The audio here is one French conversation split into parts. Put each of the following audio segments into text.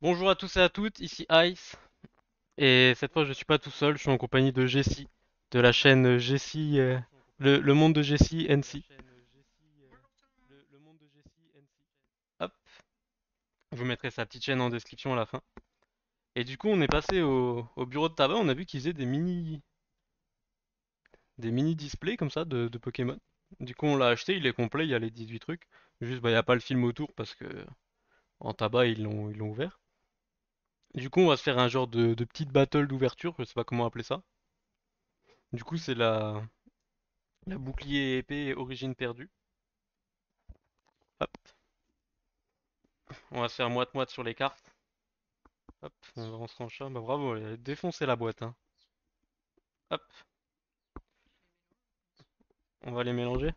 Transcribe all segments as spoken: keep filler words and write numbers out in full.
Bonjour à tous et à toutes, ici Ice, et cette fois je suis pas tout seul, je suis en compagnie de Jessie, de la chaîne Jessie, euh, le, le monde de Jessie N C. Hop, je vous mettrai sa petite chaîne en description à la fin. Et du coup on est passé au, au bureau de tabac, on a vu qu'ils faisaient des mini, des mini displays comme ça de, de Pokémon. Du coup on l'a acheté, il est complet, il y a les dix-huit trucs. Juste bah il n'y a pas le film autour parce que en tabac ils l'ont ils l'ont ouvert. Du coup on va se faire un genre de, de petite battle d'ouverture, je sais pas comment appeler ça. Du coup c'est la, la bouclier épée origine perdue. Hop, on va se faire moite-moite sur les cartes. Hop, on va se range. Bah bravo, elle a défoncé la boîte, hein. Hop, on va les mélanger.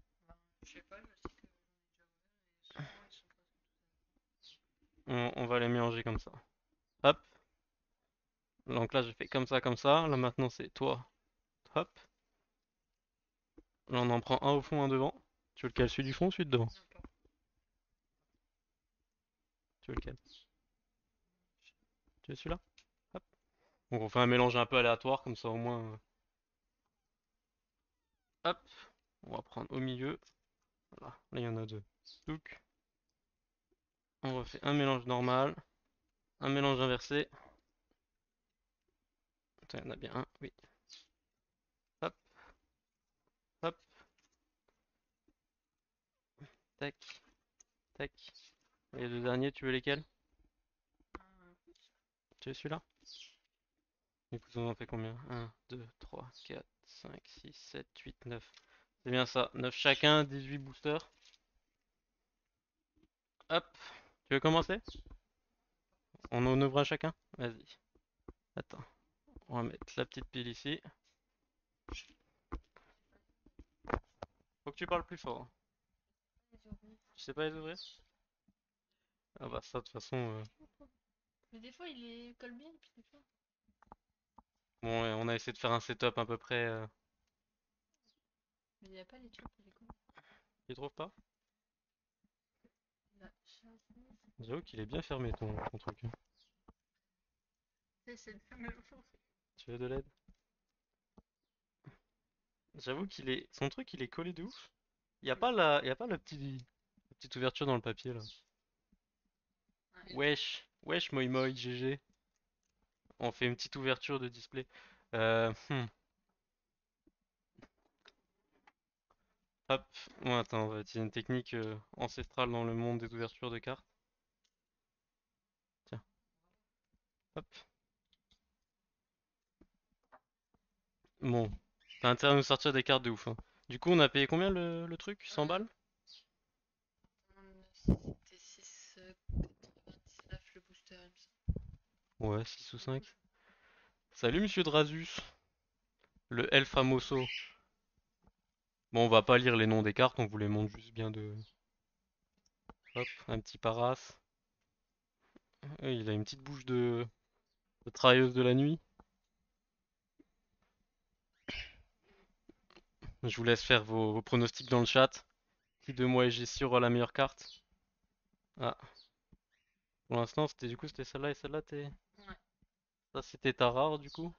On, on va les mélanger comme ça. Hop, donc là je fais comme ça, comme ça. Là maintenant c'est toi. Hop, là on en prend un au fond, un devant. Tu veux lequel? Celui du fond ou celui de devant? Tu veux lequel? Tu veux celui-là? Hop. Donc on fait un mélange un peu aléatoire, comme ça au moins. euh, Hop, on va prendre au milieu. Voilà, là il y en a deux. Donc, on refait un mélange normal, un mélange inversé. Attends, il y en a bien un, oui. Hop, hop, tac, tac. Et les deux derniers, tu veux lesquels? Tu veux celui-là? Du coup, ça en fait combien? Un, deux, trois, quatre, cinq, six, sept, huit, neuf. C'est bien ça. Neuf chacun, dix-huit boosters. Hop. Tu veux commencer? On en ouvre un chacun? Vas-y. Attends. On va mettre la petite pile ici. Faut que tu parles plus fort, hein. Tu sais pas les ouvrir? Ah bah ça, de toute façon... euh, Mais des fois, il les colle bien, puis des fois. Bon, ouais, on a essayé de faire un setup à peu près... euh, Mais il n'y a pas les trucs pour les coller. Tu trouves pas? La chasse. J'avoue qu'il est bien fermé ton, ton truc, hein. J'essaie de faire le fond. Tu veux de l'aide? J'avoue qu'il est... Son truc, il est collé de ouf. Y a pas la... Y a pas la petite... la petite ouverture dans le papier, là. Wesh. Wesh, moi moi, G G. On fait une petite ouverture de display. Euh, hmm, hop. Bon, attends, on va utiliser une technique euh, ancestrale dans le monde des ouvertures de cartes. Tiens, hop. Bon, t'as intérêt à nous sortir des cartes de ouf, hein. Du coup, on a payé combien le, le truc? cent balles? C'était six quatre-vingt-dix-neuf le booster, il me semble. Ouais, six ou cinq. Salut, monsieur Drasus, le El Famoso. Bon, on va pas lire les noms des cartes, on vous les montre juste bien de... Hop, un petit Paras. Euh, Il a une petite bouche de, de travailleuse de la nuit. Je vous laisse faire vos, vos pronostics dans le chat. Qui de moi et Jessie aura la meilleure carte? Ah, pour l'instant, c'était du coup, c'était celle-là et celle-là, t'es... Ouais. Ça, c'était ta rare, du coup.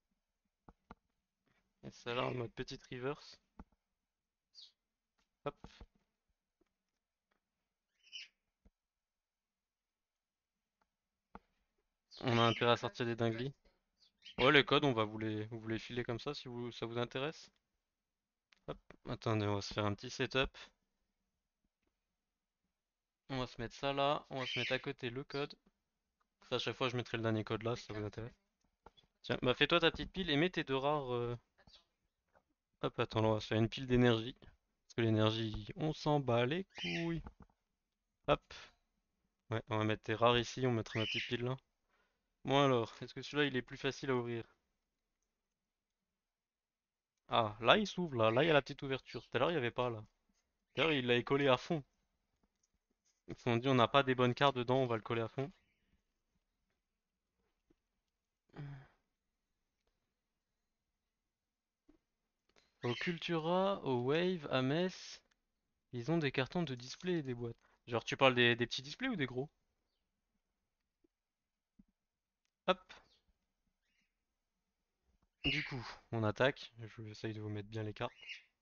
Et celle-là, en mode petite reverse. Hop, on a intérêt à sortir des dingueries. Ouais, les codes, on va vous les, vous les filer comme ça, si vous, ça vous intéresse. Hop, attendez, on va se faire un petit setup. On va se mettre ça là, on va se mettre à côté le code. Ça, à chaque fois, je mettrai le dernier code là, si ça vous intéresse. Tiens, bah fais-toi ta petite pile et mets tes deux rares. euh, Hop, attends, là, on va se faire une pile d'énergie. Parce que l'énergie, on s'en bat les couilles. Hop, ouais, on va mettre tes rares ici, on mettra ma petite pile là. Bon alors, est-ce que celui-là, il est plus facile à ouvrir? Ah, là, il s'ouvre, là. Là, il y a la petite ouverture. Tout à l'heure, il n'y avait pas, là. D'ailleurs, il l'a collé à fond. Ils se sont dit, on n'a pas des bonnes cartes dedans, on va le coller à fond. Au Cultura, au Wave, à Metz, ils ont des cartons de display et des boîtes. Genre, tu parles des, des petits displays ou des gros? Hop. Du coup, on attaque. Je vais essayer de vous mettre bien les cartes.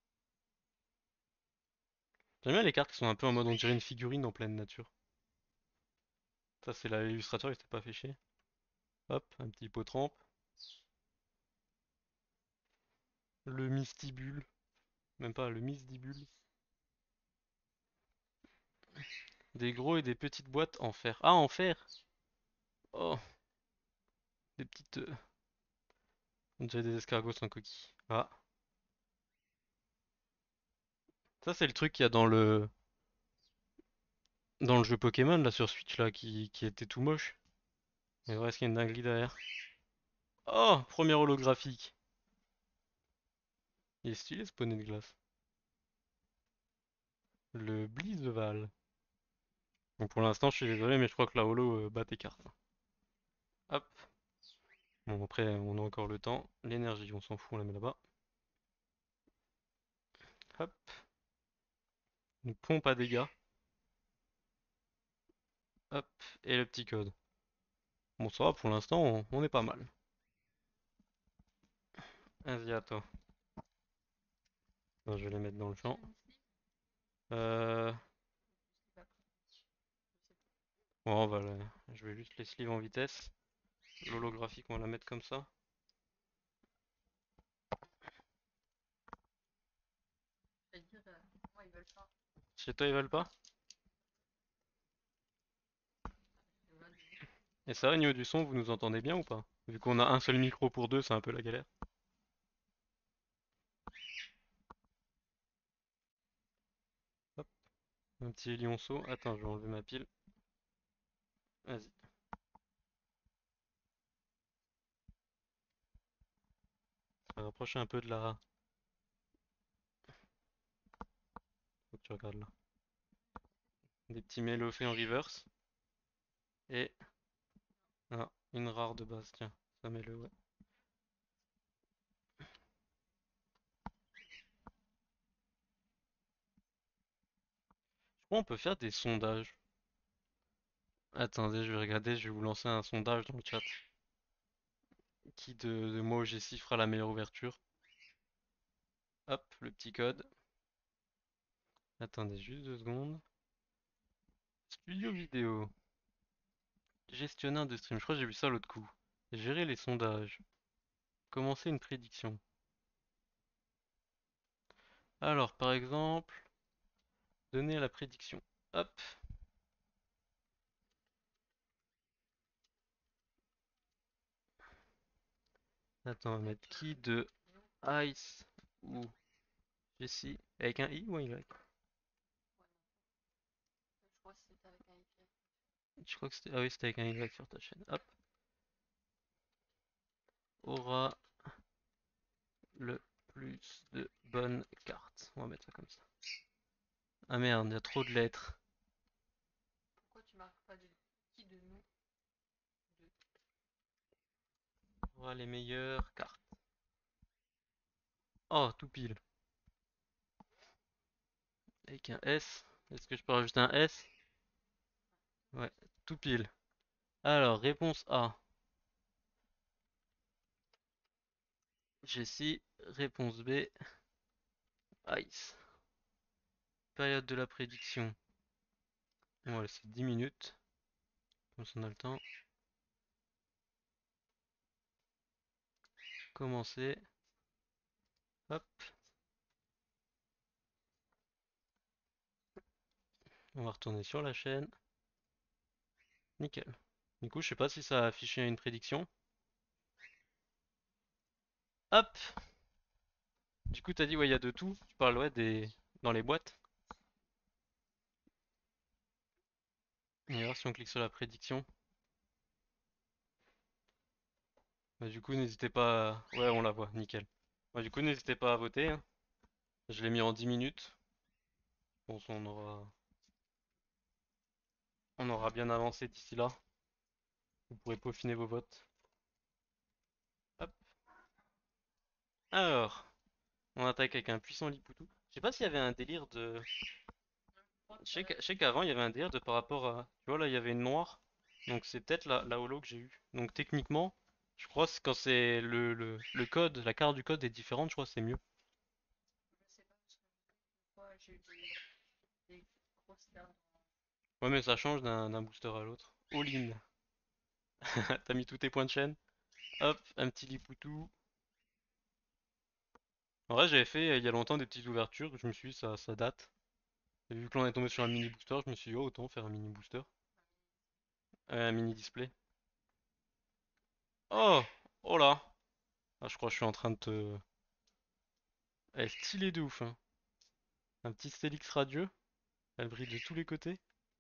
J'aime bien les cartes qui sont un peu en mode on dirait une figurine en pleine nature. Ça, c'est l'illustrateur, il s'était pas fait chier. Hop, un petit hippotrampe. Le mystibule. Même pas, le mystibule. Des gros et des petites boîtes en fer. Ah, en fer! Oh, des petites... euh, on dirait des escargots sans coquille. Ah, ça c'est le truc qu'il y a dans le... dans le jeu Pokémon, là, sur Switch, là, qui, qui était tout moche. Mais vrai, est-ce qu'il y a une dinguerie derrière? Oh, premier holographique. Il est stylé ce poney de glace. Le Blizzval. Bon, pour l'instant, je suis désolé, mais je crois que la holo euh, bat tes cartes. Hop. Bon, après, on a encore le temps. L'énergie, on s'en fout, on la met là-bas. Hop. Une pompe à dégâts. Hop. Et le petit code. Bon, ça va, pour l'instant, on, on est pas mal. Vas-y, à toi. Non, je vais les mettre dans le champ. Euh... Bon, on va le- je vais juste les sleeves en vitesse. L'holographique, on va la mettre comme ça. J'allais dire, euh, moi, ils veulent pas. Chez toi, ils veulent pas? Je vois, des- Et ça, au niveau du son, vous nous entendez bien ou pas? Vu qu'on a un seul micro pour deux, c'est un peu la galère. Hop, un petit lionceau. Attends, je vais enlever ma pile. Vas-y. Ça va rapprocher un peu de la... Faut que tu regardes là. Des petits mélofées en reverse. Et ah, une rare de base, tiens. Ça met le ouais. Je crois qu'on peut faire des sondages. Attendez, je vais regarder, je vais vous lancer un sondage dans le chat. Qui de, de moi au G-six fera la meilleure ouverture? Hop, le petit code. Attendez juste deux secondes. Studio vidéo. Gestionnaire de stream. Je crois que j'ai vu ça l'autre coup. Gérer les sondages. Commencer une prédiction. Alors, par exemple, donner la prédiction. Hop. Attends, on va mettre qui de Ice ou Jessie? Avec un I ou un Y? je crois que c'était avec un Y. Je crois que c'était. Ah oui, c'était avec un Y sur ta chaîne. Hop. Aura le plus de bonnes cartes. On va mettre ça comme ça. Ah merde, il y a trop de lettres. Pourquoi tu marques pas de qui de nous deux? Aura les meilleures cartes. Oh, tout pile. Avec un S. Est-ce que je peux rajouter un S? Ouais, tout pile. Alors, réponse A. Jessie. Réponse B. Ice. Période de la prédiction. On va laisser dix minutes. Comme ça on a le temps. Commencer. Hop. On va retourner sur la chaîne. Nickel. Du coup, je sais pas si ça a affiché une prédiction. Hop. Du coup, t'as dit, ouais, il y a de tout. Tu parles, ouais, des... dans les boîtes. On va voir si on clique sur la prédiction. Bah, du coup, n'hésitez pas à... Ouais, on la voit, nickel. Bah, du coup, n'hésitez pas à voter, hein. Je l'ai mis en dix minutes. Bon, on aura... on aura bien avancé d'ici là. Vous pourrez peaufiner vos votes. Hop. Alors, on attaque avec un puissant Lipoutou. Je sais pas s'il y avait un délire de... Je crois que Je ça sais va que- je être sais qu'avant, il y avait un délire de par rapport à... Tu vois, là, il y avait une noire. Donc c'est peut-être la, la holo que j'ai eue. Donc techniquement, je crois que quand c'est le, le, le code, la carte du code est différente, je crois que c'est mieux. Je sais pas parce que des fois j'ai eu des, des grosses pertes. Ouais, mais ça change d'un d'un booster à l'autre. All in. T'as mis tous tes points de chaîne. Hop, un petit lipoutou. En vrai, j'avais fait euh, il y a longtemps des petites ouvertures. Je me suis dit, ça, ça date. Et vu que l'on est tombé sur un mini booster, je me suis dit, oh, autant faire un mini booster. Euh, un mini display. Oh! Oh là! Ah, je crois que je suis en train de te. Elle est stylée de ouf, hein. Un petit Stélix radieux. Elle brille de tous les côtés.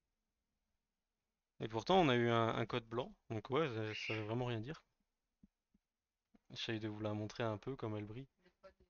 Et pourtant, on a eu un, un code blanc. Donc, ouais, ça, ça veut vraiment rien dire. J'essaye de vous la montrer un peu comme elle brille. Des fois des...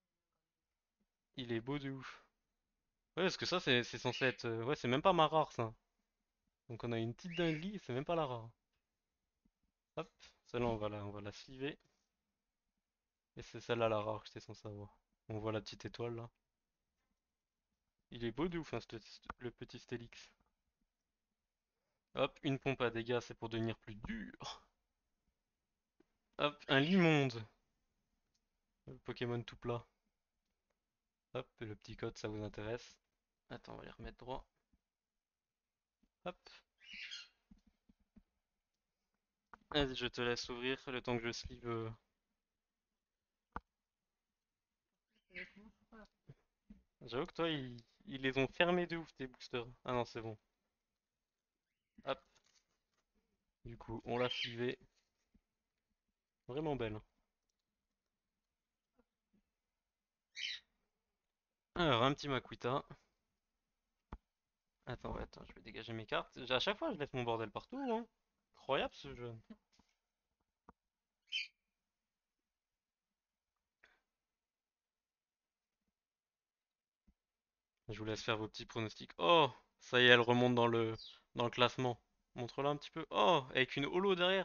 Il est beau de ouf. Ouais, parce que ça, c'est c'est censé être. euh, Ouais, c'est même pas ma rare, ça. Donc, on a une petite dinguerie, et c'est même pas la rare. Hop, celle-là, on va la, on va la sliver. Et c'est celle-là la rare que j'étais censé avoir. On voit la petite étoile là. Il est beau de ouf, hein, ce- ce- le petit Stélix. Hop, une pompe à dégâts, c'est pour devenir plus dur. Hop, un Limonde. Le Pokémon tout plat. Hop, le petit code, ça vous intéresse. Attends, on va les remettre droit. Hop. Vas-y, je te laisse ouvrir le temps que je sleeve. euh. Honnêtement, je crois. J'avoue que toi, ils, ils les ont fermés de ouf, tes boosters. Ah non, c'est bon. Hop, du coup, on l'a slivé. Vraiment belle, hein. Alors, un petit Makuita. Attends, ouais, attends, je vais dégager mes cartes. J'ai- À chaque fois, je laisse mon bordel partout, hein. Incroyable ce jeu. Je vous laisse faire vos petits pronostics. Oh, ça y est, elle remonte dans le dans le classement. Montre-la un petit peu. Oh, avec une holo derrière.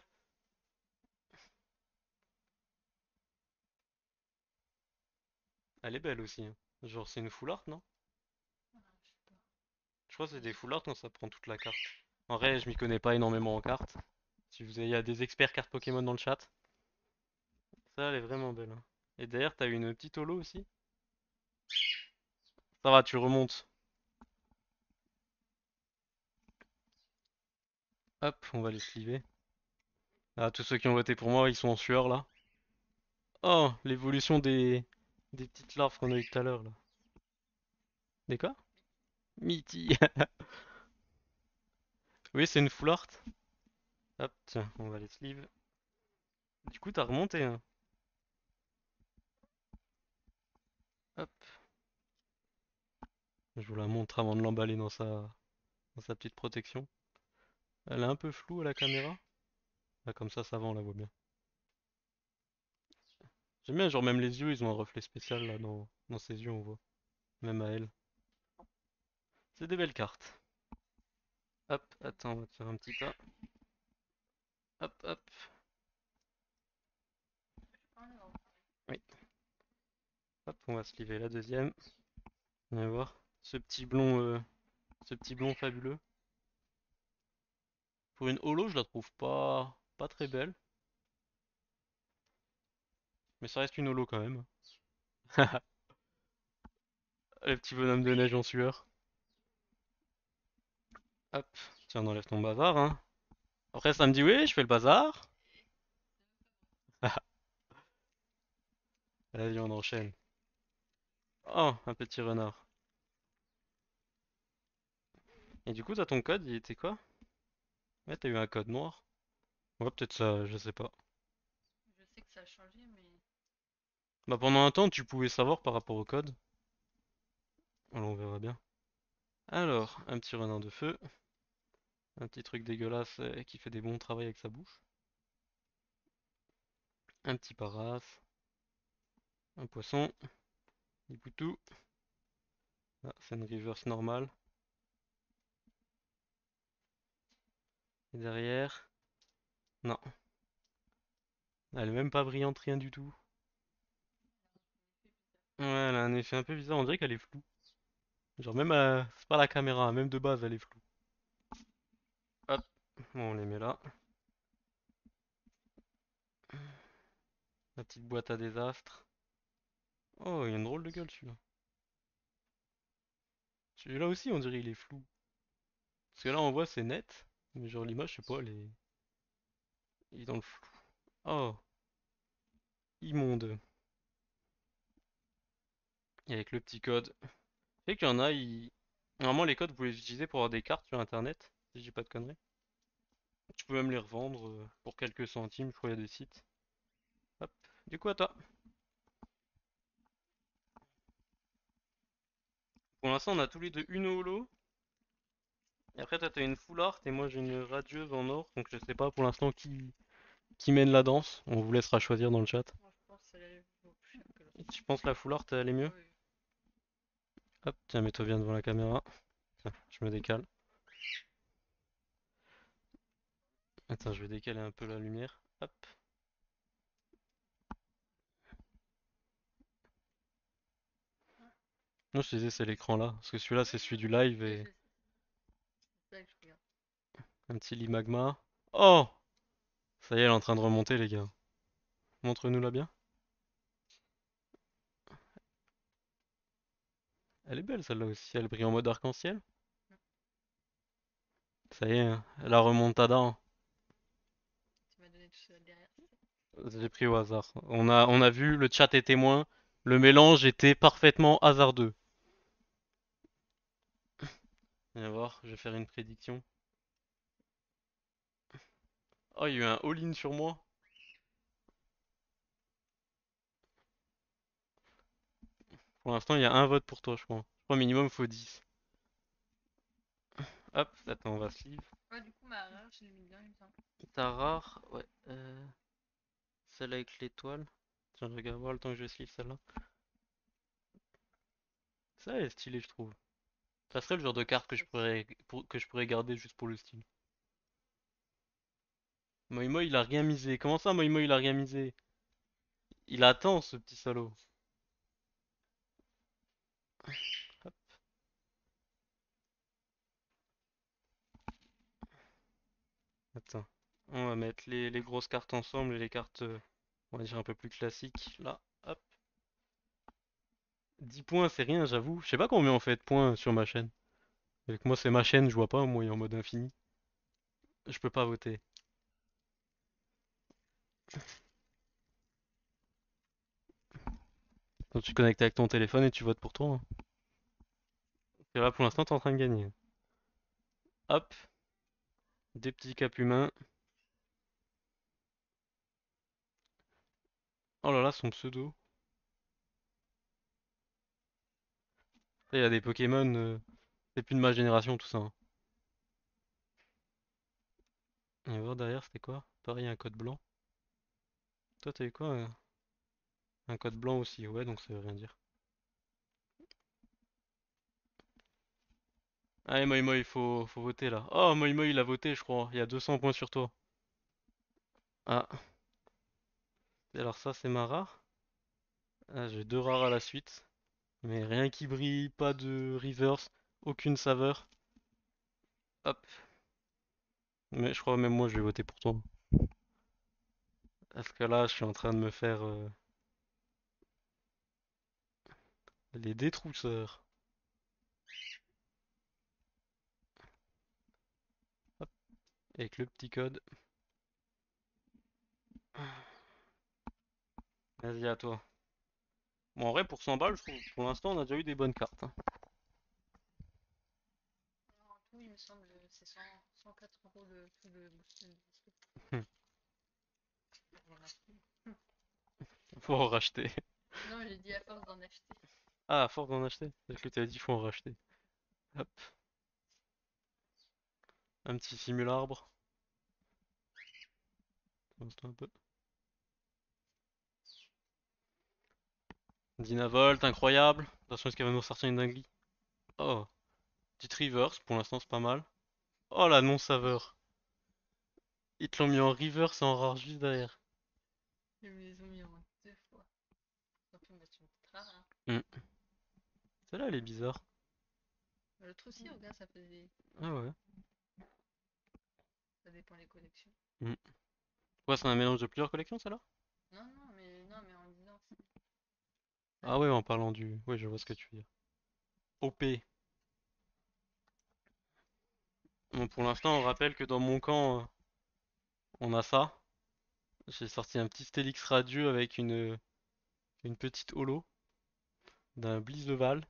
Elle est belle aussi, hein. Genre, c'est une full art, non? Ah, je sais pas. Je crois que c'est Mais des je- full art quand ça prend toute la carte. En vrai, je m'y connais pas énormément en cartes. Si vous avez, il y a des experts cartes Pokémon dans le chat. Ça, elle est vraiment belle, hein. Et derrière, t'as une petite holo aussi. Ça va, tu remontes. Hop, on va les sliver. Ah, tous ceux qui ont voté pour moi, ils sont en sueur là. Oh, l'évolution des des petites larves qu'on a eu tout à l'heure là. Des quoi? Mitty. Oui, c'est une full art. Hop, tiens, on va les sleeve. Du coup, t'as remonté, hein. Hop, je vous la montre avant de l'emballer dans sa dans sa petite protection. Elle est un peu floue à la caméra. Ah, comme ça, ça va, on la voit bien. J'aime bien, genre même les yeux, ils ont un reflet spécial là dans dans ses yeux, on voit. Même à elle. C'est des belles cartes. Hop, attends, on va te faire un petit tas. Hop, hop. Ah, non. Oui. Hop, on va sleever la deuxième. On va voir. Ce petit blond, euh, ce petit blond fabuleux. Pour une holo, je la trouve pas, pas très belle. Mais ça reste une holo quand même. Le petit bonhomme de neige en sueur. Hop, tiens, on enlève ton bazar, hein. Après, ça me dit, oui, je fais le bazar. Vas-y, on enchaîne. Oh, un petit renard. Et du coup, t'as ton code, il était quoi? Ouais, t'as eu un code noir. Ouais, peut-être ça, je sais pas. Je sais que ça a changé, mais Bah, pendant un temps, tu pouvais savoir par rapport au code. Alors, on verra bien. Alors, un petit renard de feu. Un petit truc dégueulasse euh, qui fait des bons travaux avec sa bouche. Un petit paraphe. Un poisson. Des poutous. Ah, c'est une reverse normale. Et derrière. Non. Elle est même pas brillante, rien du tout. Ouais, elle a un effet un peu bizarre, on dirait qu'elle est floue. Genre même, euh, c'est pas la caméra, hein, même de base elle est floue. Hop. Bon, on les met là. La petite boîte à désastre. Oh, il a une drôle de gueule celui-là. Celui-là aussi, on dirait il est flou. Parce que là, on voit c'est net. Mais genre l'image, je sais pas, elle est... il est dans le flou. Oh, immonde. Et avec le petit code. Tu qu'il y en a, ils... Normalement, les codes, vous pouvez les utiliser pour avoir des cartes sur internet. Si je dis pas de conneries. Tu peux même les revendre euh, pour quelques centimes, je crois qu'il y a des sites. Hop. Du coup, à toi. Pour l'instant, on a tous les deux une holo. Et après, toi, t'as une full art et moi, j'ai une radieuse en or. Donc, je sais pas pour l'instant qui... qui mène la danse. On vous laissera choisir dans le chat. Moi, je pense que ça vaut plus cher que l'autre. Tu penses la full art, elle est mieux? Oui. Hop, tiens, mets-toi bien devant la caméra. Tiens, je me décale. Attends, je vais décaler un peu la lumière. Hop. Non, je te disais, c'est l'écran là. Parce que celui-là, c'est celui du live Oui, et c'est ça que je regarde. un petit lit magma. Oh! Ça y est, elle est en train de remonter, les gars. Montre-nous-la bien. Elle est belle, celle-là aussi. Elle brille en mode arc-en-ciel. Ça y est, hein, la remontada, hein. Tu m'as donné tout ça derrière. J'ai pris au hasard. On a, on a vu, le chat est témoin. Le mélange était parfaitement hasardeux. Viens voir, je vais faire une prédiction. Oh, il y a eu un all-in sur moi. Pour l'instant, il y a un vote pour toi, je crois. Je crois minimum, faut dix. Hop, attends, on va sleeve. Ouais, du coup, ma rare, je l'ai mis bien, il me semble. Ta rare, ouais. Euh, celle avec l'étoile. Tiens, je regarde voir le temps que je sleeve celle-là. Ça, elle est stylée, je trouve. Ça serait le genre de carte que je pourrais, pour- que je pourrais garder juste pour le style. Moimo, il a rien misé. Comment ça, Moimo, il a rien misé? Il attend, ce petit salaud. Hop, attends. On va mettre les, les grosses cartes ensemble et les cartes, euh, on va dire, un peu plus classiques. Là, hop. dix points, c'est rien, j'avoue. Je sais pas combien on fait de points sur ma chaîne. Avec moi, c'est ma chaîne, je vois pas, moi, il est en mode infini. Je peux pas voter. Donc tu connectes avec ton téléphone et tu votes pour toi, hein. Et là, pour l'instant, t'es en train de gagner. Hop, des petits capes humains. Oh là là, son pseudo. Après, il y a des Pokémon, euh, c'est plus de ma génération, tout ça, hein. Et voir derrière, c'était quoi? Pareil, un code blanc. Toi, t'as eu quoi? euh Un code blanc aussi, ouais, donc ça veut rien dire. Allez, Moi Moi, il faut, faut voter là. Oh, Moi Moi, il a voté, je crois. Il y a deux cents points sur toi. Ah, et alors ça, c'est ma rare. Ah, j'ai deux rares à la suite. Mais rien qui brille, pas de reverse, aucune saveur. Hop. Mais je crois même moi, je vais voter pour toi. Parce que là, je suis en train de me faire euh, les détrousseurs. Hop, avec le petit code. Vas-y, à toi. Bon, en vrai, pour cent balles, je trouve, pour l'instant, on a déjà eu des bonnes cartes, hein. Alors, en tout, il me semble, c'est cent, cent quatre euros le, tout le booster de disque. J'en ai Faut en racheter. Non, j'ai dit à force d'en acheter. Ah, à force d'en acheter. Parce que t'as dit faut en racheter. Hop, un petit simularbre. Avance-toi un peu. Dynavolt, incroyable. Attention, est-ce qu'elle va nous sortir une dinguerie? Oh, petite reverse, pour l'instant c'est pas mal. Oh la non-saveur. Ils te l'ont mis en reverse et en rare juste derrière. Ils me les ont mis en deux fois. On peut mettre une petite rare, hein. Hmm. Celle-là, elle est bizarre. L'autre aussi, regarde, ça fait des, Ah ouais. ça dépend des collections. Hmm. Ouais, c'est un mélange de plusieurs collections, ça là? Non, non, mais non, mais en disant, c'est- ça Ah ouais, en dépend. parlant du... Ouais, je vois ce que tu veux dire. O P. Bon, pour l'instant, on rappelle que dans mon camp, euh, on a ça. J'ai sorti un petit Stélix radieux avec une, une petite holo d'un Blizzleval.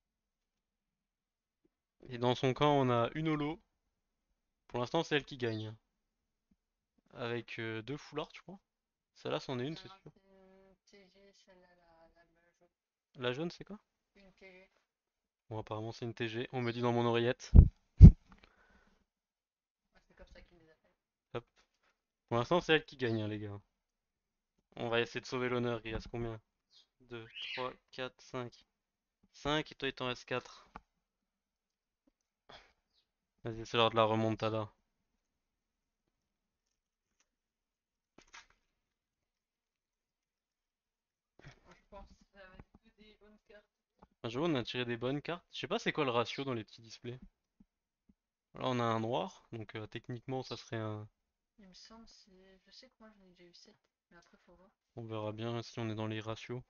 Et dans son camp, on a une holo. Pour l'instant, c'est elle qui gagne. Avec euh, deux foulards, je crois. Celle-là, c'en est une, Non, c'est non, sûr. c'est une T G, celle-là, la, la jaune. La jaune, c'est quoi? Une T G. Bon, apparemment, c'est une T G. On me dit dans mon oreillette. Ouais, c'est comme ça qu'ils les appellent. Hop. Pour l'instant, c'est elle qui gagne, hein, les gars. On va essayer de sauver l'honneur. Il reste combien? Deux, trois, quatre, cinq. Cinq et toi, il t'en reste quatre. Vas-y, c'est l'heure de la remontada. Moi, je pense que ça va être que des bonnes cartes. Un jour, on a tiré des bonnes cartes. Je sais pas c'est quoi le ratio dans les petits displays. Là, on a un noir, donc euh, techniquement, ça serait un. Il me semble, c'est. Je sais que moi, j'en ai déjà eu sept, mais après, faut voir. On verra bien si on est dans les ratios.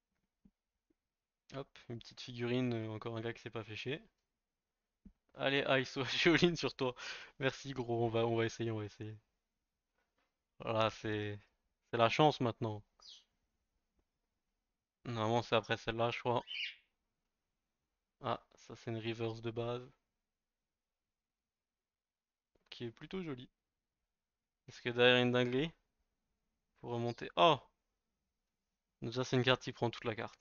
Hop, une petite figurine, euh, encore un gars qui s'est pas fait chier. Allez, Ice, Shaolin sur toi. Merci gros, on va, on va essayer, on va essayer. Voilà, c'est c'est la chance maintenant. Normalement, c'est après celle-là, je crois. Ah, ça c'est une reverse de base, qui est plutôt jolie. Est-ce que derrière une dinguerie? Faut remonter. Oh! Déjà, c'est une carte qui prend toute la carte.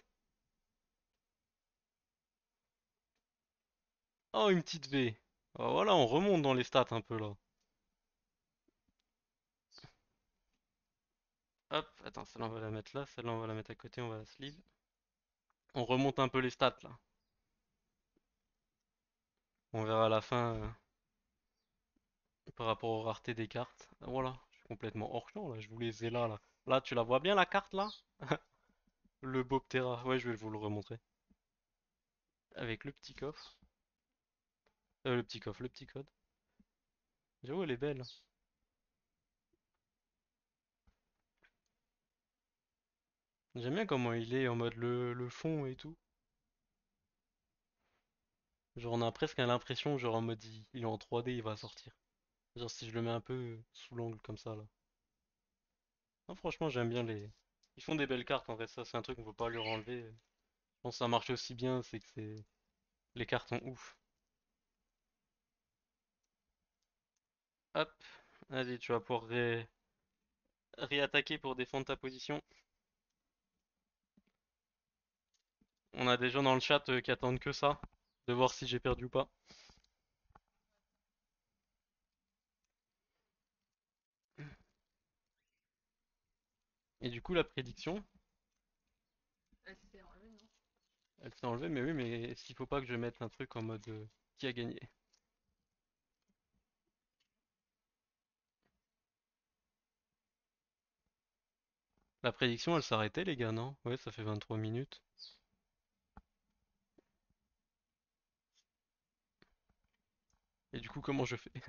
Oh, une petite V. Oh, voilà, on remonte dans les stats un peu là. Hop, attends, celle-là on va la mettre là, celle-là on va la mettre à côté, on va la sleeve. On remonte un peu les stats là. On verra à la fin euh, par rapport aux raretés des cartes. Ah, voilà, je suis complètement hors champ là, je voulais Zela là. Là, tu la vois bien la carte là? Le Bobtera, ouais, je vais vous le remontrer. Avec le petit coffre. Euh, le petit coffre, le petit code. J'avoue, elle est belle. J'aime bien comment il est en mode le, le fond et tout. Genre, on a presque l'impression, genre en mode il, il est en trois D, il va sortir. Genre, si je le mets un peu sous l'angle comme ça là. Non, franchement, j'aime bien les. Ils font des belles cartes en vrai, ça c'est un truc qu'on peut pas leur enlever. Je pense que ça marche aussi bien, c'est que c'est. Les cartes sont ouf. Hop, allez, tu vas pouvoir ré... réattaquer pour défendre ta position. On a des gens dans le chat euh, qui attendent que ça, de voir si j'ai perdu ou pas. Et du coup, la prédiction, Elle s'est enlevée, non? elle s'est enlevée, mais oui, mais est-ce qu'il faut pas que je mette un truc en mode euh, qui a gagné? La prédiction, elle s'arrêtait, les gars, non? Ouais, ça fait vingt-trois minutes. Et du coup, comment je fais?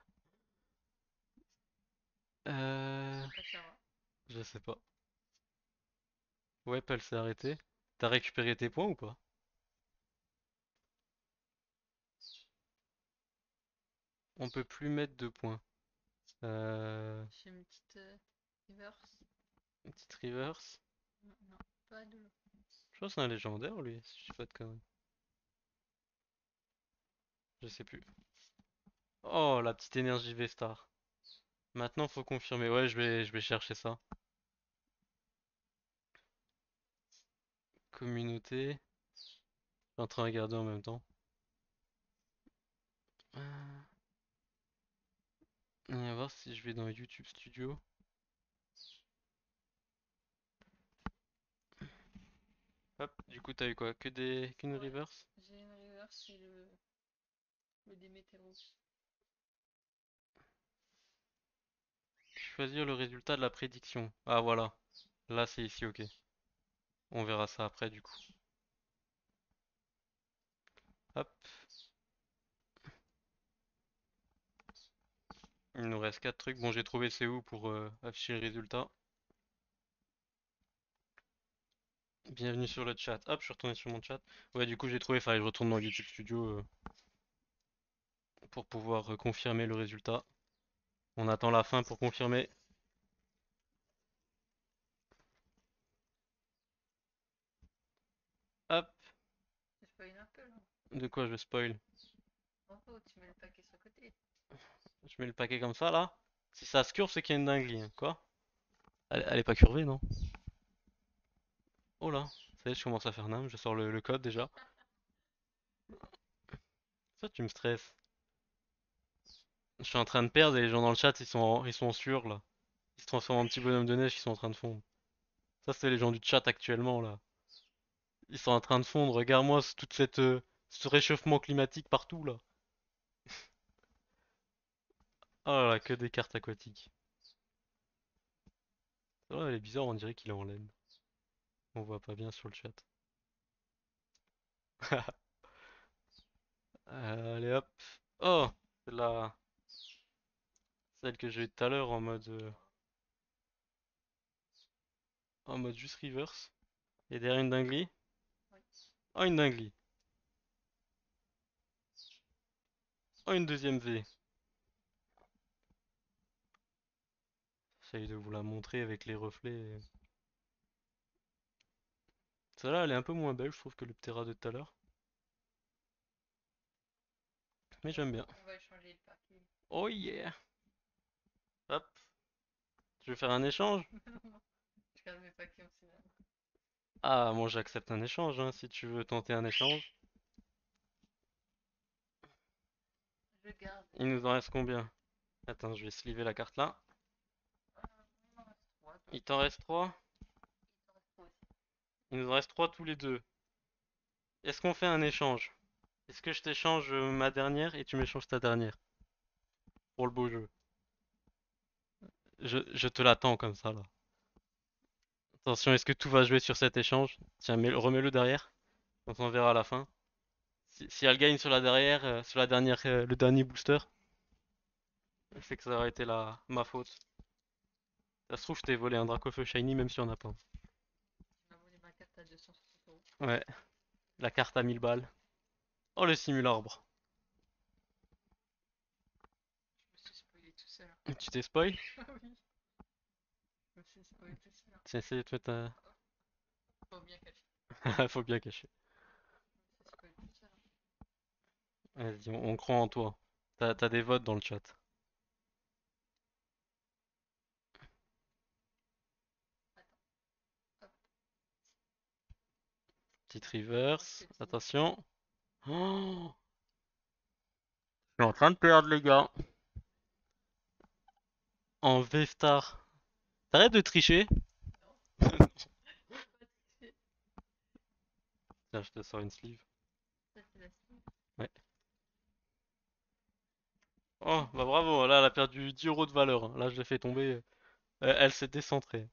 Euh... Après, ça va. Je sais pas. Ouais, elle s'est arrêtée. T'as récupéré tes points ou pas? On peut plus mettre de points. Euh... J'ai une petite euh, reverse. Une petite reverse. Non, non, pas de l'eau. Je pense que c'est un légendaire, lui, si je dis pas de conneries. Je sais plus. Oh, la petite énergie V-Star. Maintenant, faut confirmer. Ouais, je vais, je vais chercher ça. Communauté. Je suis en train de regarder en même temps. Euh, On va voir si je vais dans YouTube Studio. Hop, du coup, t'as eu quoi? Que des, qu'une Ouais, reverse? j'ai une reverse et le, le Démétéros. Choisir le résultat de la prédiction. Ah, voilà. Là, c'est ici, ok. On verra ça après, du coup. Hop. Il nous reste quatre trucs. Bon, j'ai trouvé c'est où pour euh, afficher le résultat. Bienvenue sur le chat. Hop, je suis retourné sur mon chat. Ouais, du coup, j'ai trouvé, fallait que je retourne dans YouTube Studio euh, pour pouvoir euh, confirmer le résultat. On attend la fin pour confirmer. Hop, Tu spoil un peu là. de quoi je spoil? En haut, tu mets le paquet sur le côté. Je mets le paquet comme ça là. Si ça se curve, c'est qu'il y a une dinguerie, hein. Quoi? Elle, elle est pas curvée, non? Oh là, ça y est, je commence à faire n'im, je sors le, le code déjà. Ça, tu me stresses. Je suis en train de perdre et les gens dans le chat, ils sont, ils sont sûrs là. Ils se transforment en petits bonhommes de neige qui sont en train de fondre. Ça, c'est les gens du chat actuellement là. Ils sont en train de fondre. Regarde-moi ce- toute cette, euh, ce réchauffement climatique partout là. Oh là là, que des cartes aquatiques. Oh, elle est bizarre, on dirait qu'il est en laine. On voit pas bien sur le chat. Euh, allez hop. Oh, c'est la celle que j'ai eu tout à l'heure en mode euh, en mode juste reverse. Et derrière une dinguerie. Oui. Oh, une dinguerie. Oh, une deuxième V. J'essaye de vous la montrer avec les reflets. Celle-là, elle est un peu moins belle, je trouve, que le Ptera de tout à l'heure. Mais Bon, j'aime bien. on va échanger le paquet. Oh yeah. Hop. Tu veux faire un échange? Je garde mes paquets en final. Ah, moi j'accepte un échange, hein, si tu veux tenter un échange. Je garde Il les nous en paquets. reste combien? Attends, je vais sliver la carte là. Ah, il m'en reste trois. Il t'en reste trois? Il t'en reste trois aussi. Il nous en reste trois tous les deux. Est-ce qu'on fait un échange? Est-ce que je t'échange euh, ma dernière et tu m'échanges ta dernière? Pour le beau jeu. Je, je te l'attends comme ça là. Attention, est-ce que tout va jouer sur cet échange? Tiens, mets- remets-le derrière. On s'en verra à la fin. Si, si elle gagne sur la derrière, euh, sur la dernière, euh, le dernier booster, c'est que ça aurait été la, ma faute. Ça se trouve, je t'ai volé un Dracofeu Shiny même si on a pas. Tu m'as volé ma carte à deux cent soixante euros. Ouais, la carte à mille balles. Oh, le simularbre. Je me suis spoilé tout seul. Tu t'es spoil? Ah oui, je me suis spoilé tout seul. Tiens, essaye de te mettre un... Faut bien cacher. Faut bien cacher. Je me suis spoilé tout seul. Vas-y, on, on croit en toi. T'as, t'as des votes dans le chat. Attends, hop. Petite Moi, je reverse. fais le signe. Attention. Oh, je suis en train de perdre, les gars. En V-Star. T'arrêtes de tricher? Non, j'ai pas triché. Tiens, je te sors une sleeve. Ça, c'est la signe. Ouais. Oh, bah bravo. Là, elle a perdu dix euros de valeur, hein. Là, je l'ai fait tomber. Elle, elle s'est décentrée.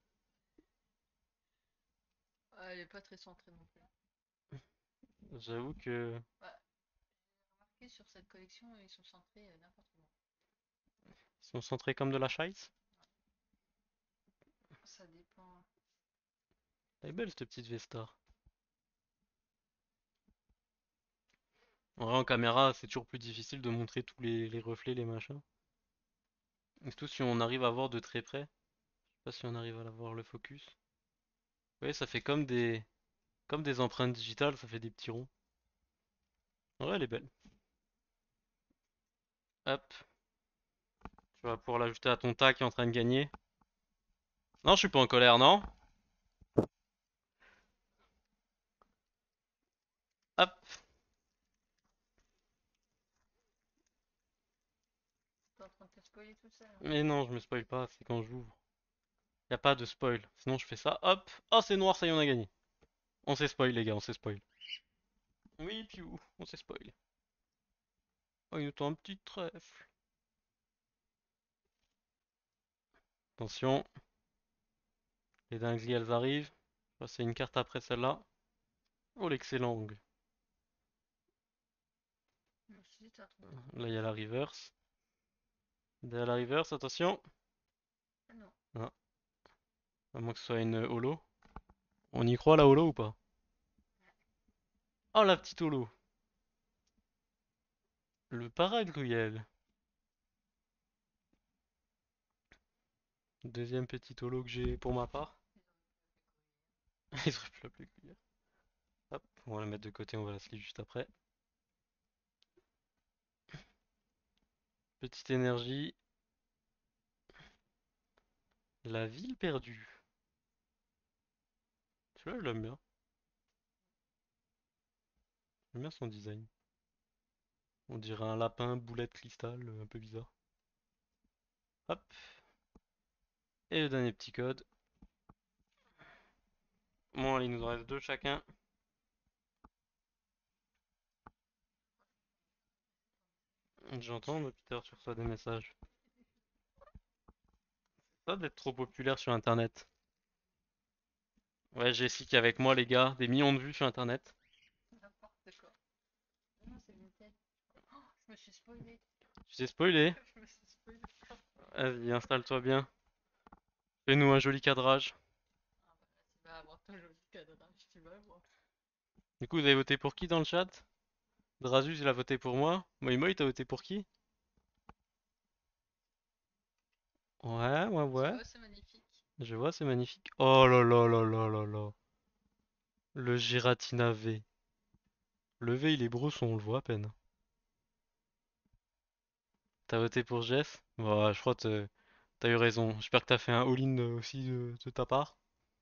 Ah, elle est pas très centrée non plus. J'avoue que... Bah, j'ai remarqué sur cette collection, ils sont centrés euh, n'importe comment. Ils sont centrés comme de la chaise. Ça dépend. Elle est belle, cette petite V-Star. En vrai, en caméra, c'est toujours plus difficile de montrer tous les, les reflets, les machins. Et surtout si on arrive à voir de très près. Je sais pas si on arrive à voir le focus. Vous voyez, ça fait comme des, comme des empreintes digitales, ça fait des petits ronds. Ouais, elle est belle. Hop, tu vas pouvoir l'ajouter à ton tas qui est en train de gagner. Non, je suis pas en colère, non? Hop. T'es en train de te spoiler tout seul. Hein. Mais non, je me spoil pas, c'est quand j'ouvre. Y a pas de spoil. Sinon, je fais ça, hop. Oh, c'est noir, ça y est, on a gagné. On s'est spoil, les gars, on s'est spoil. Oui, piou, on s'est spoil. Oh, il nous tend un petit trèfle. Attention, les dingueries, elles arrivent. Je vais passer une carte après celle-là. Oh, l'excellent angle. Je me suis dit, t'es en train de te Là, il spoiler. y a la reverse. Derrière la reverse, attention. Ah non. Ah, à moins que ce soit une holo. On y croit la holo ou pas? Oh la petite holo. Le paragruyel. Deuxième petite holo que j'ai pour ma part. Ils auraient pu l'appeler gruyère. Hop, on va la mettre de côté, on va la sleeve juste après. Petite énergie. La ville perdue. Celui-là, je l'aime bien. J'aime bien son design. On dirait un lapin boulette cristal, euh, un peu bizarre. Hop. Et le dernier petit code. Bon, allez, il nous en reste deux chacun. J'entends depuis tout à l'heure tu reçois des messages. Ça d'être trop populaire sur internet. Ouais, Jessica avec moi les gars, des millions de vues sur internet. N'importe quoi. Non, c'est Vinted. Oh, je me suis spoilé. Tu t'es spoilé. Je me suis spoilé. Vas-y, installe-toi bien. Fais-nous un joli cadrage. Ah bah là, tu vas avoir ton joli cadrage, tu vas voir. Du coup, vous avez voté pour qui dans le chat? Drasus, il a voté pour moi. Moi, Moi, t'as voté pour qui? Ouais, ouais, Tu ouais. vois, c'est magnifique. Je vois, c'est magnifique. Oh là là là là là là. Le Giratina V. Le V, il est brosson, on le voit à peine. T'as voté pour Jess? Ouais, je crois que t'as eu raison. J'espère que t'as fait un all-in euh, aussi de, de ta part.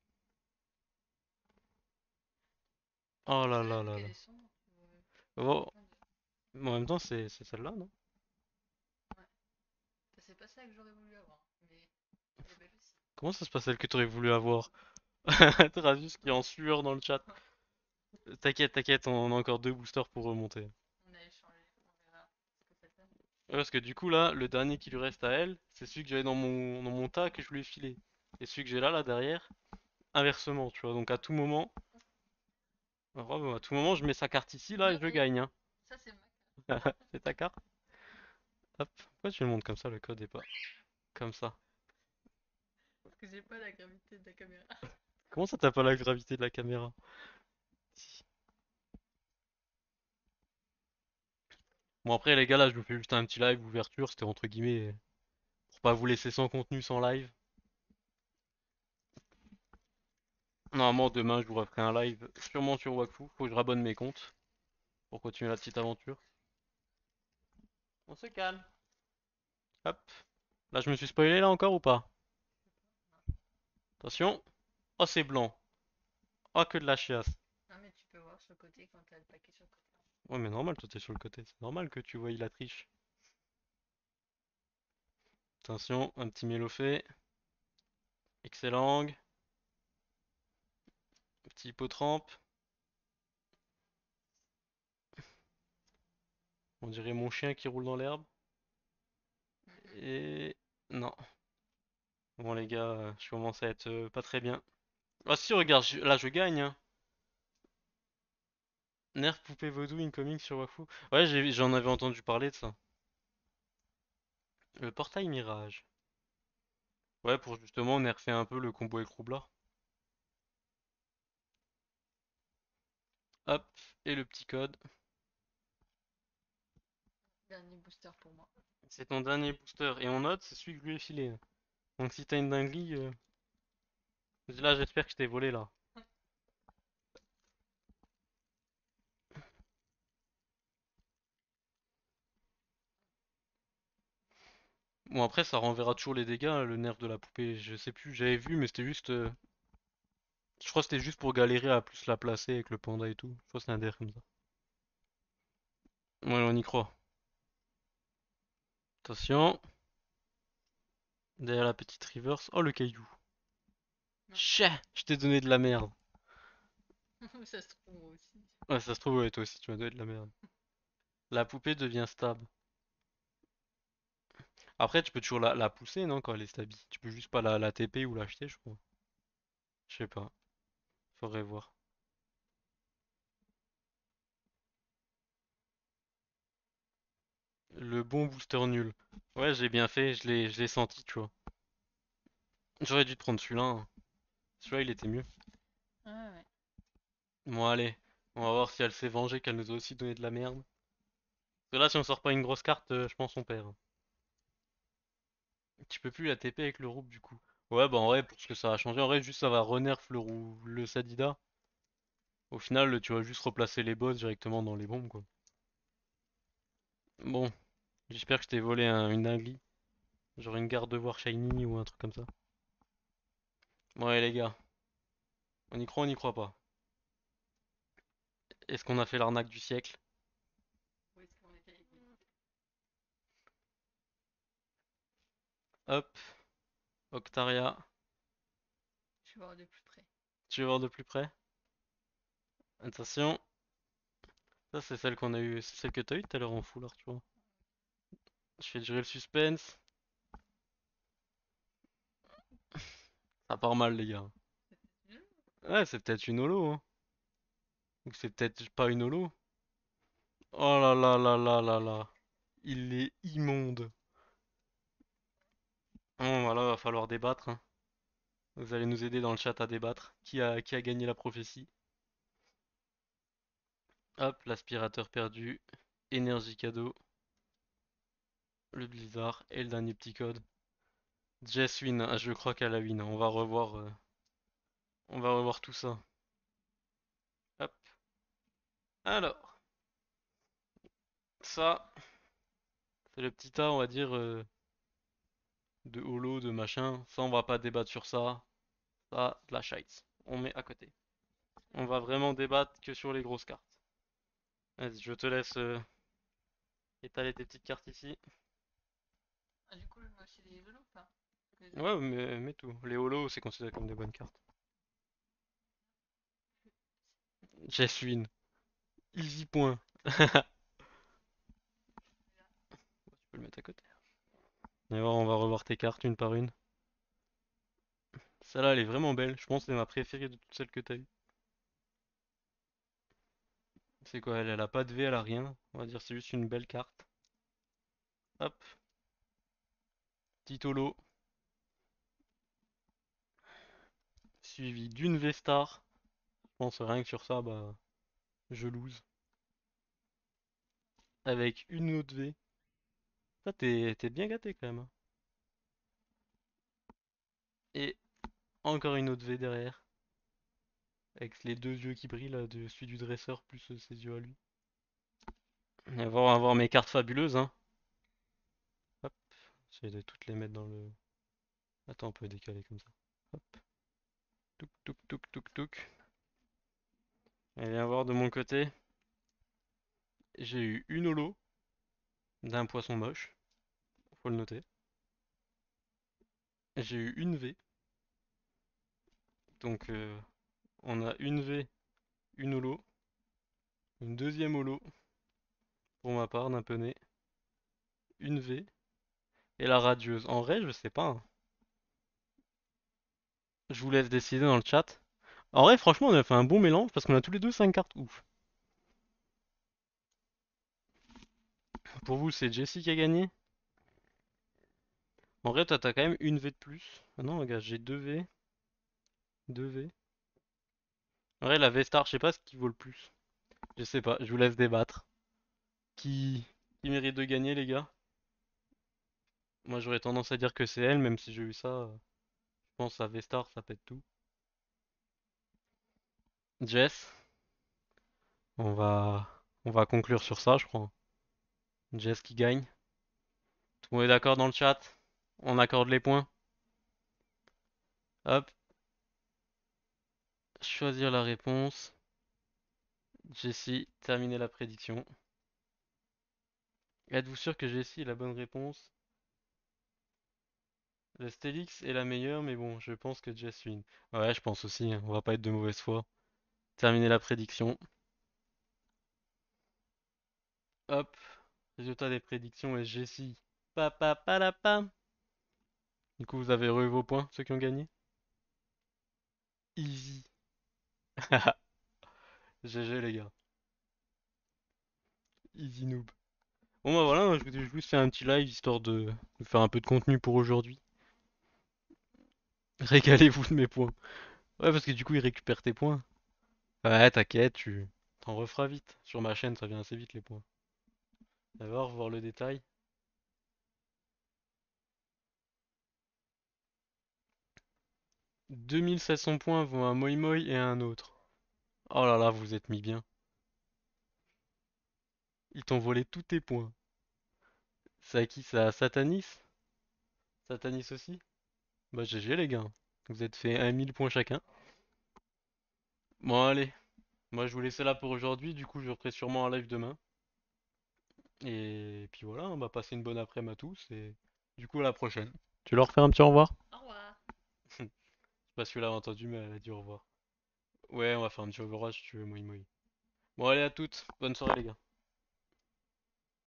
Oh là C'est là vrai là là. qu'elle est sombre. Euh, Oh, plein de- mais en même temps, c'est c'est celle-là, non? Ouais. Bah, c'est pas ça que j'aurais voulu avoir. Mais elle est belle aussi. Comment ça se passe celle que t'aurais voulu avoir? Trasus qui est en sueur dans le chat. T'inquiète, t'inquiète, on a encore deux boosters pour remonter. On a échangé, on verra ce que ça donne. Ouais, parce que du coup là, le dernier qui lui reste à elle, c'est celui que j'avais dans mon, dans mon tas que je lui ai filé. Et celui que j'ai là, là derrière, inversement, tu vois. Donc à tout moment, alors, à tout moment, je mets sa carte ici, là, et Non je mais gagne, hein. ça c'est ma carte. C'est ta carte? Hop. Pourquoi tu le montres comme ça, le code est pas comme ça? Parce que j'ai pas la gravité de la caméra. Comment ça t'as pas la gravité de la caméra? Si. Bon après les gars là je vous fais juste un petit live ouverture, c'était entre guillemets pour pas vous laisser sans contenu sans live. Normalement demain je vous referai un live sûrement sur Wakfu, faut que je rabonne mes comptes pour continuer la petite aventure. On se calme. Hop. Là je me suis spoilé là encore ou pas? Attention. Oh c'est blanc. Oh que de la chiasse. Non mais tu peux voir sur le côté quand t'as le paquet sur le côté. Ouais mais normal toi t'es sur le côté, c'est normal que tu voyes la triche. Attention, un petit mélofait. Excellent. Petit hippotrampe. On dirait mon chien qui roule dans l'herbe. Mm, mm. Et... Non. Bon les gars, euh, je commence à être euh, pas très bien. Ah si, regarde, je- là je gagne, hein. Nerf poupée vaudou incoming sur Wafu. Ouais, j'ai- j'en avais entendu parler de ça. Le portail mirage. Ouais, pour justement nerfer un peu le combo écroublard. Hop, et le petit code. Dernier booster pour moi. C'est ton dernier booster. Et en note, c'est celui que je lui ai filé. Donc si t'as une dinguerie... euh, Là j'espère que je t'ai volé là. Bon après ça renverra toujours les dégâts, hein, le nerf de la poupée. Je sais plus, j'avais vu mais c'était juste... euh, Je crois que c'était juste pour galérer à plus la placer avec le panda et tout. Je crois que c'était un délire comme ça. Ouais, on y croit. Attention. Derrière la petite reverse. Oh, le caillou. Non. Chais, je t'ai donné de la merde. Ça se trouve moi aussi. Ouais, ça se trouve, ouais, toi aussi, tu m'as donné de la merde. La poupée devient stable. Après, tu peux toujours la, la pousser, non, quand elle est stable. Tu peux juste pas la, la T P ou l'acheter, je crois. Je sais pas. Faudrait voir. Le bon booster nul. Ouais, j'ai bien fait, je l'ai, je l'ai senti, tu vois. J'aurais dû te prendre celui-là, hein. Celui-là, il était mieux. Ouais, ouais. Bon, allez, on va voir si elle s'est vengée, qu'elle nous a aussi donné de la merde. Parce que là, si on sort pas une grosse carte, euh, je pense qu'on perd. Tu peux plus la T P avec le roupe, du coup. Ouais, bah en vrai, pour ce que ça va changer, en vrai, juste ça va renerf le roux, le Sadida. Au final, tu vas juste replacer les boss directement dans les bombes, quoi. Bon, j'espère que je t'ai volé un- une dinguerie. Genre une garde de voir shiny ou un truc comme ça. Bon, allez, les gars, on y croit, on y croit pas. Est-ce qu'on a fait l'arnaque du siècle? Où est-ce qu'on était? Hop, Octaria. Je vais voir de plus près. Tu veux voir de plus près? Attention. Ça, c'est celle qu'on a eu, c'est celle que t'as eu tout à l'heure en full art, tu vois. Je fais durer le suspense. Ça part mal, les gars. Nul. Ouais, c'est peut-être une holo, hein. Ou c'est peut-être pas une holo. Oh là là là là là là. Il est immonde. Bon, voilà, va falloir débattre, hein. Vous allez nous aider dans le chat à débattre. Qui a, qui a gagné la prophétie? Hop, l'aspirateur perdu. Énergie cadeau. Le blizzard. Et le dernier petit code. Jess win. Ah, je crois qu'elle a win. On va revoir, euh, on va revoir tout ça. Hop. Alors, ça, c'est le petit tas, on va dire, euh, de holo, de machin. Ça, on va pas débattre sur ça. Ça, de la shite. On met à côté. On va vraiment débattre que sur les grosses cartes. Vas-y, je te laisse euh, étaler tes petites cartes ici. Ah, du coup, je mets aussi des velours ou pas? Que des Ouais, holos. mais mets tout. Les holos, c'est considéré comme des bonnes cartes. Jeswin. Easy point. Tu peux le mettre à côté. Et voir, on va revoir tes cartes une par une. Celle-là, elle est vraiment belle. Je pense que c'est ma préférée de toutes celles que t'as eues. C'est quoi, elle, elle a pas de V, elle a rien. On va dire c'est juste une belle carte. Hop, petit holo. Suivi d'une V-Star. Je pense rien que sur ça, bah, je lose. Avec une autre V. Ça, t'es t'es bien gâté quand même, hein. Et encore une autre V derrière. Avec les deux yeux qui brillent là, de celui du dresseur plus euh, ses yeux à lui. Et on va avoir mes cartes fabuleuses, hein. Hop, j'essaie de toutes les mettre dans le... Attends, on peut décaler comme ça. Hop, touk touk touk touk touk. Et viens voir de mon côté. J'ai eu une holo d'un poisson moche. Faut le noter. J'ai eu une V. Donc euh, on a une V, une holo, une deuxième holo pour ma part d'un poney, une V et la radieuse. En vrai, je sais pas, hein. Je vous laisse décider dans le chat. En vrai, franchement, on a fait un bon mélange parce qu'on a tous les deux cinq cartes ouf. Pour vous, c'est Jessie qui a gagné. En vrai, toi, t'as quand même une V de plus. Ah non, regarde, j'ai deux V, deux V. En vrai, la V-Star, je sais pas ce qui vaut le plus. Je sais pas, je vous laisse débattre. Qui, qui mérite de gagner, les gars? Moi, j'aurais tendance à dire que c'est elle, même si j'ai eu ça. euh, Je pense à V-Star, ça pète tout. Jess, on va, on va conclure sur ça, je crois. Jess qui gagne. Tout le monde est d'accord dans le chat? On accorde les points. Hop, choisir la réponse. Jessie, terminer la prédiction. Êtes-vous sûr que Jessie est la bonne réponse? La Stélix est la meilleure, mais bon, je pense que Jess win. Ouais, je pense aussi, hein, on va pas être de mauvaise foi. Terminer la prédiction. Hop, résultat des prédictions est Jessie. Pa pa pa la pa. Du coup, vous avez revu vos points, ceux qui ont gagné? Easy. G G les gars. Easy noob. Bon bah voilà, je voulais juste faire un petit live histoire de, de faire un peu de contenu pour aujourd'hui. Régalez-vous de mes points. Ouais, parce que du coup, il récupère tes points. Ouais, t'inquiète, tu t'en referas vite. Sur ma chaîne, ça vient assez vite les points. D'abord, voir le détail. deux mille sept cents points vont à un Moi Moi et à un autre. Oh là là, vous êtes mis bien. Ils t'ont volé tous tes points. C'est à qui ça? À Satanis? Satanis aussi? Bah G G les gars. Vous êtes fait un mille points chacun. Bon allez, moi je vous laisse là pour aujourd'hui, du coup je referai sûrement un live demain. Et puis voilà, on va passer une bonne après-midi à tous et du coup à la prochaine. Tu leur fais un petit au revoir? Au revoir. Je sais pas si tu l'as entendu mais elle a dit au revoir. Ouais, on va faire un petit Overwatch si tu veux, moi moi. Bon allez à toutes, bonne soirée les gars.